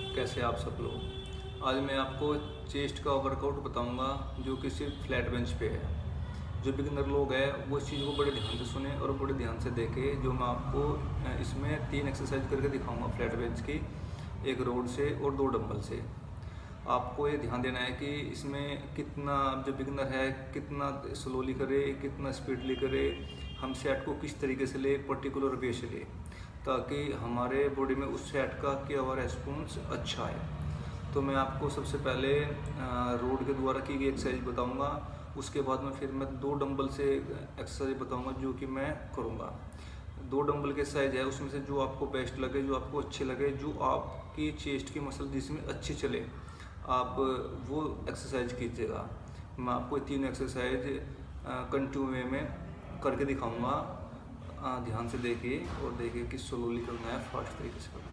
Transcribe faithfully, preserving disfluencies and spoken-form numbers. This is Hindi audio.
कैसे आप सब लोग। आज मैं आपको चेस्ट का वर्कआउट बताऊंगा जो कि सिर्फ फ्लैट बेंच पे है। जो बिगिनर लोग हैं वो इस चीज़ को बड़े ध्यान से सुने और बड़े ध्यान से देखें। जो मैं आपको इसमें तीन एक्सरसाइज करके दिखाऊंगा फ्लैट बेंच की, एक रोड से और दो डंबल से। आपको ये ध्यान देना है कि इसमें कितना जो बिगिनर है कितना स्लोली करे, कितना स्पीडली करे, हम सेट को किस तरीके से ले, पर्टिकुलर वे से ले, ताकि हमारे बॉडी में उस सेट का किया हुआ रेस्पॉन्स अच्छा है। तो मैं आपको सबसे पहले रोड के द्वारा की गई एक्सरसाइज बताऊंगा, उसके बाद में फिर मैं दो डंबल से एक्सरसाइज बताऊंगा जो कि मैं करूंगा। दो डंबल के साइज है, उसमें से जो आपको बेस्ट लगे, जो आपको अच्छे लगे, जो आपकी चेस्ट की मसल जिसमें अच्छी चले, आप वो एक्सरसाइज कीजिएगा। मैं आपको तीन एक्सरसाइज कंटिन्यू वे में करके दिखाऊंगा। ध्यान से देखिए और देखिए कि स्लोली करना है, फास्ट तरीके से करना है।